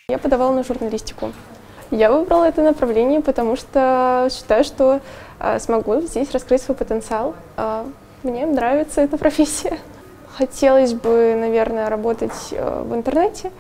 Я подавала на журналистику. Я выбрала это направление, потому что считаю, что смогу здесь раскрыть свой потенциал. Мне нравится эта профессия. Хотелось бы, наверное, работать в интернете,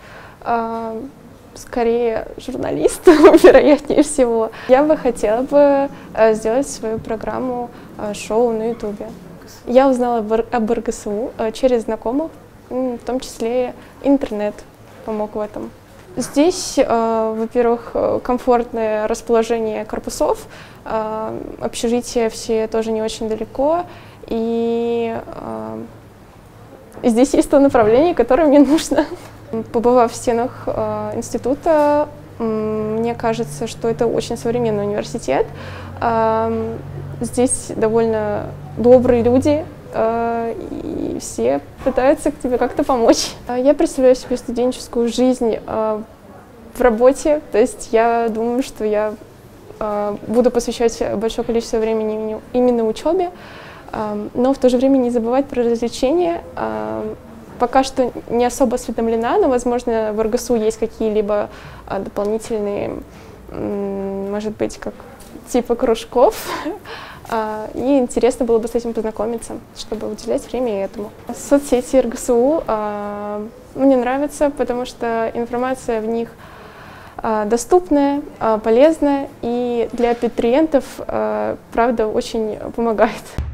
скорее журналистом, вероятнее всего. Я бы хотела сделать свою программу шоу на Ютубе. Я узнала об РГСУ через знакомых, в том числе интернет помог в этом. Здесь, во-первых, комфортное расположение корпусов, общежития все тоже не очень далеко, и здесь есть то направление, которое мне нужно. Побывав в стенах института, мне кажется, что это очень современный университет. Здесь довольно добрые люди, и все пытаются тебе как-то помочь. Я представляю себе студенческую жизнь в работе, то есть я думаю, что я буду посвящать большое количество времени именно учебе, но в то же время не забывать про развлечения. Пока что не особо осведомлена, но, возможно, в РГСУ есть какие-либо дополнительные, может быть, как типа кружков. И интересно было бы с этим познакомиться, чтобы уделять время этому. Соцсети РГСУ мне нравятся, потому что информация в них доступная, полезная и для абитуриентов, правда, очень помогает.